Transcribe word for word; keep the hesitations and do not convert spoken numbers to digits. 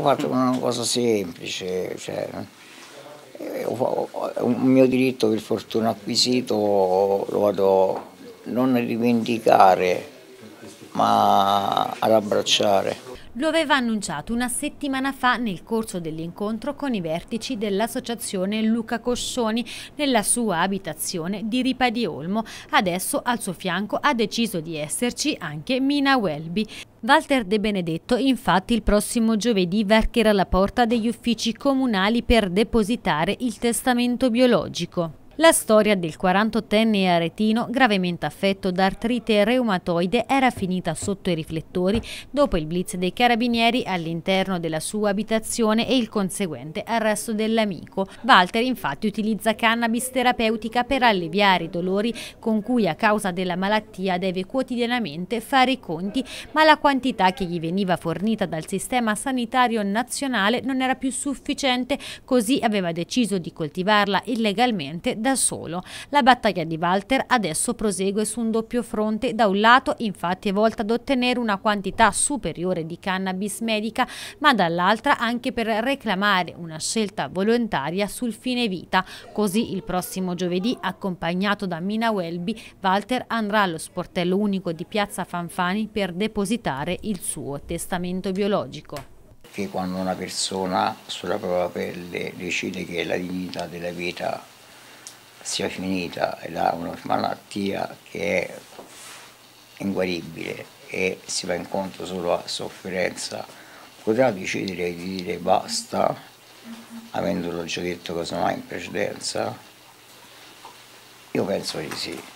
fatto una cosa semplice, cioè, eh, ho fa- ho- un mio diritto per fortuna acquisito lo vado non a rivendicare, ma ad abbracciare. Lo aveva annunciato una settimana fa nel corso dell'incontro con i vertici dell'associazione Luca Coscioni nella sua abitazione di Ripa di Olmo. Adesso al suo fianco ha deciso di esserci anche Mina Welby. Walter De Benedetto infatti il prossimo giovedì varcherà la porta degli uffici comunali per depositare il testamento biologico. La storia del quarantottenne aretino, gravemente affetto da artrite reumatoide, era finita sotto i riflettori dopo il blitz dei carabinieri all'interno della sua abitazione e il conseguente arresto dell'amico. Walter infatti utilizza cannabis terapeutica per alleviare i dolori con cui a causa della malattia deve quotidianamente fare i conti, ma la quantità che gli veniva fornita dal sistema sanitario nazionale non era più sufficiente, così aveva deciso di coltivarla illegalmente da solo. La battaglia di Walter adesso prosegue su un doppio fronte. Da un lato infatti è volta ad ottenere una quantità superiore di cannabis medica, ma dall'altra anche per reclamare una scelta volontaria sul fine vita. Così il prossimo giovedì, accompagnato da Mina Welby, Walter andrà allo sportello unico di Piazza Fanfani per depositare il suo testamento biologico. Che quando una persona sulla propria pelle decide che la dignità della vita sia finita ed ha una malattia che è inguaribile e si va incontro solo a sofferenza, potrà decidere di dire basta, avendolo già detto casomai in precedenza? Io penso di sì.